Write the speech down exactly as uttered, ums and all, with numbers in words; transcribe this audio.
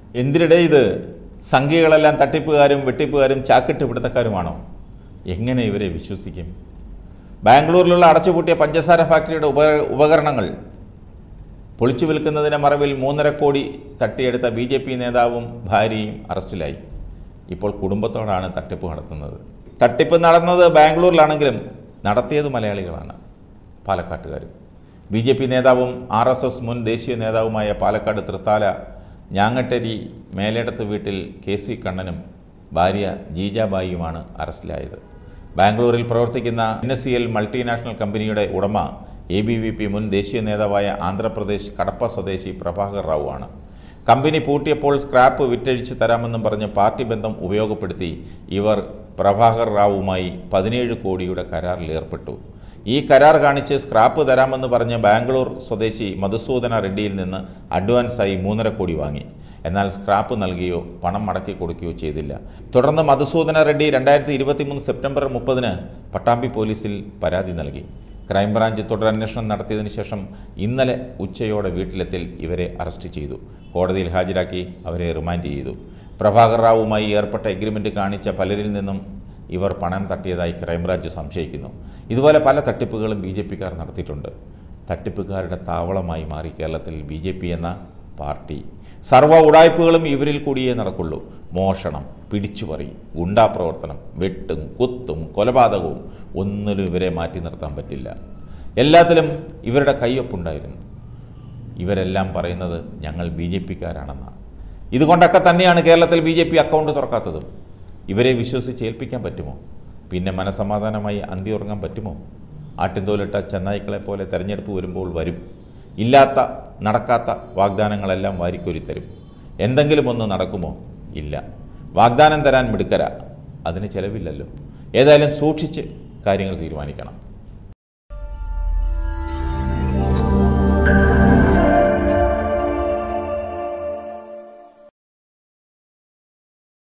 എന്തിനിടെ ഇത് സംഖ്യകളെല്ലാം തട്ടിപ്പുകാരും വെട്ടിപ്പുകാരും ചാക്കിട്ട് പിടുത്തക്കാരുമാണോ? എങ്ങനെ ഇവരെ വിശ്വസിക്കും? ബാംഗ്ലൂരിലുള്ള അടച്ചുപൂട്ടിയ പഞ്ചസാര ഫാക്ടറിയുടെ ഉപ ഉപകരണങ്ങൾ പൊളിച്ചു വിൽക്കുന്നതിൻ്റെ മറവിൽ മൂന്നര കോടി തട്ടിയെടുത്ത ബി ജെ പി നേതാവും ഭാര്യയും അറസ്റ്റിലായി. ഇപ്പോൾ കുടുംബത്തോടാണ് തട്ടിപ്പ് നടത്തുന്നത്. തട്ടിപ്പ് നടന്നത് ബാംഗ്ലൂരിലാണെങ്കിലും നടത്തിയത് മലയാളികളാണ്, പാലക്കാട്ടുകാരും. ബി ജെ പി നേതാവും ആർ എസ് എസ് മുൻ ദേശീയ നേതാവുമായ പാലക്കാട് തൃത്താല ഞാങ്ങട്ടരി മേലേടത്ത് വീട്ടിൽ കെ സി കണ്ണനും ഭാര്യ ജീജാബായിയുമാണ് അറസ്റ്റിലായത്. ബാംഗ്ലൂരിൽ പ്രവർത്തിക്കുന്ന N S C L multinational കമ്പനിയുടെ ഉടമ എ ബി വി പി മുൻ ദേശീയ നേതാവായ ആന്ധ്രാപ്രദേശ് കടപ്പ സ്വദേശി പ്രഭാകർ റാവു ആണ്. കമ്പനി പൂട്ടിയപ്പോൾ സ്ക്രാപ്പ് വിറ്റഴിച്ച് തരാമെന്നും പറഞ്ഞ് പാർട്ടി ബന്ധം ഉപയോഗപ്പെടുത്തി ഇവർ പ്രഭാകർ റാവുമായി പതിനേഴ് കോടിയുടെ കരാറിൽ ഏർപ്പെട്ടു. ഈ കരാർ കാണിച്ച് സ്ക്രാപ്പ് തരാമെന്ന് പറഞ്ഞ് ബാംഗ്ലൂർ സ്വദേശി മധുസൂദന റെഡ്ഡിയിൽ നിന്ന് അഡ്വാൻസായി മൂന്നര കോടി വാങ്ങി. എന്നാൽ സ്ക്രാപ്പ് നൽകുകയോ പണം മടക്കി കൊടുക്കുകയോ ചെയ്തില്ല. തുടർന്ന് മധുസൂദന റെഡ്ഡി രണ്ടായിരത്തി ഇരുപത്തി മൂന്ന് സെപ്റ്റംബർ മുപ്പതിന് പട്ടാമ്പി പോലീസിൽ പരാതി നൽകി. ക്രൈംബ്രാഞ്ച് തുടരന്വേഷണം നടത്തിയതിനു ശേഷം ഇന്നലെ ഉച്ചയോടെ വീട്ടിലെത്തി ഇവരെ അറസ്റ്റ് ചെയ്തു. കോടതിയിൽ ഹാജരാക്കി അവരെ റിമാൻഡ് ചെയ്തു. പ്രഭാകർ റാവുമായി ഏർപ്പെട്ട എഗ്രിമെൻറ്റ് കാണിച്ച പലരിൽ നിന്നും ഇവർ പണം തട്ടിയതായി ക്രൈംബ്രാഞ്ച് സംശയിക്കുന്നു. ഇതുപോലെ പല തട്ടിപ്പുകളും ബി ജെ പിക്കാർ നടത്തിയിട്ടുണ്ട്. തട്ടിപ്പുകാരുടെ താവളമായി മാറി കേരളത്തിൽ ബി ജെ പി എന്ന പാർട്ടി. സർവ്വ ഉടായ്പകളും ഇവരിൽ കൂടിയേ നടക്കുള്ളൂ. മോഷണം, പിടിച്ചുപറി, ഗുണ്ടാപ്രവർത്തനം, വെട്ടും കുത്തും കൊലപാതകവും ഒന്നിലും ഇവരെ മാറ്റി നിർത്താൻ പറ്റില്ല. എല്ലാത്തിലും ഇവരുടെ കയ്യൊപ്പുണ്ടായിരുന്നു. ഇവരെല്ലാം പറയുന്നത് ഞങ്ങൾ ബി ജെ പിക്കാരാണെന്നാണ്. ഇതുകൊണ്ടൊക്കെ തന്നെയാണ് കേരളത്തിൽ ബി ജെ പി അക്കൗണ്ട് തുറക്കാത്തതും. ഇവരെ വിശ്വസിച്ച് ഏൽപ്പിക്കാൻ പറ്റുമോ? പിന്നെ മനസമാധാനമായി അന്തി ഉറങ്ങാൻ പറ്റുമോ? ആട്ടിൻതോലിട്ട ചെന്നായ്ക്കളെ പോലെ തെരഞ്ഞെടുപ്പ് വരുമ്പോൾ വരും. ഇല്ലാത്ത നടക്കാത്ത വാഗ്ദാനങ്ങളെല്ലാം വാരിക്കൊരിത്തരും. എന്തെങ്കിലും ഒന്ന് നടക്കുമോ? ഇല്ല. വാഗ്ദാനം തരാൻ മിടുക്കരാ, അതിന് ചിലവില്ലല്ലോ. ഏതായാലും സൂക്ഷിച്ച് കാര്യങ്ങൾ തീരുമാനിക്കണം.